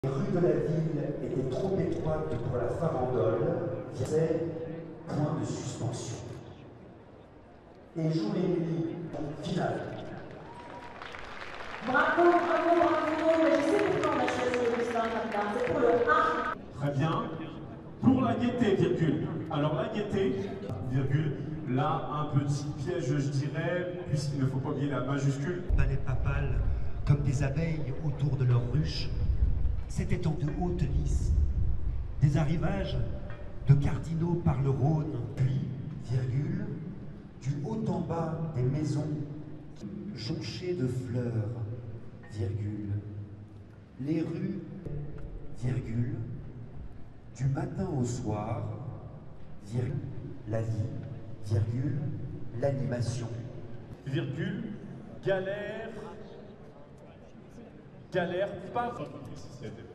Les rues de la ville étaient trop étroites pour la farandole, c'est point de suspension. Et jour et nuit, finale. Bravo, bravo, bravo. Mais je sais pourquoi on a choisi Augustin Fabien. C'est pour le 1. Très bien. Pour la gaieté, virgule. Alors la gaieté, virgule, là un petit piège je dirais, puisqu'il ne faut pas oublier la majuscule. Palais papal, comme des abeilles autour de leur ruche, c'était en de hautes lices. Des arrivages de cardinaux par le Rhône, puis, virgule, du haut en bas des maisons jonchées de fleurs, virgule, les rues, virgule, du matin au soir, virgule, la vie, virgule, l'animation, Virgule, galère pas.